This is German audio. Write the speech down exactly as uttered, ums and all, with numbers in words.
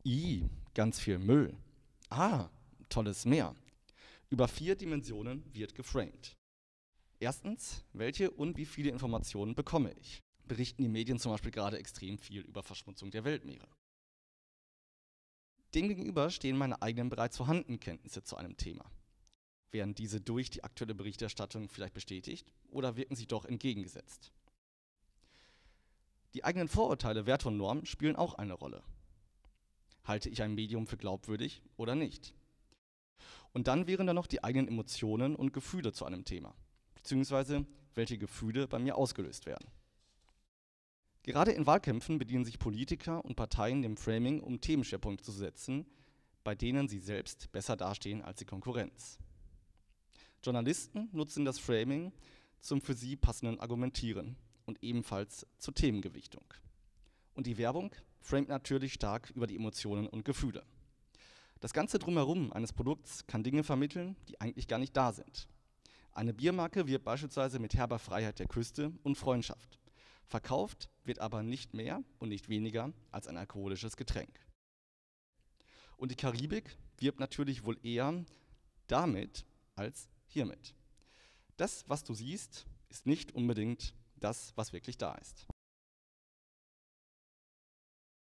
I, ganz viel Müll. Ah, tolles Meer. Über vier Dimensionen wird geframed. Erstens, welche und wie viele Informationen bekomme ich? Berichten die Medien zum Beispiel gerade extrem viel über Verschmutzung der Weltmeere? Demgegenüber stehen meine eigenen bereits vorhandenen Kenntnisse zu einem Thema. Werden diese durch die aktuelle Berichterstattung vielleicht bestätigt oder wirken sie doch entgegengesetzt? Die eigenen Vorurteile, Werte und Normen spielen auch eine Rolle. Halte ich ein Medium für glaubwürdig oder nicht? Und dann wären da noch die eigenen Emotionen und Gefühle zu einem Thema, beziehungsweise welche Gefühle bei mir ausgelöst werden. Gerade in Wahlkämpfen bedienen sich Politiker und Parteien dem Framing, um Themenschwerpunkte zu setzen, bei denen sie selbst besser dastehen als die Konkurrenz. Journalisten nutzen das Framing zum für sie passenden Argumentieren und ebenfalls zur Themengewichtung. Und die Werbung framet natürlich stark über die Emotionen und Gefühle. Das Ganze drumherum eines Produkts kann Dinge vermitteln, die eigentlich gar nicht da sind. Eine Biermarke wirbt beispielsweise mit herber Freiheit der Küste und Freundschaft. Verkauft wird aber nicht mehr und nicht weniger als ein alkoholisches Getränk. Und die Karibik wirbt natürlich wohl eher damit als hiermit. Das, was du siehst, ist nicht unbedingt das, was wirklich da ist.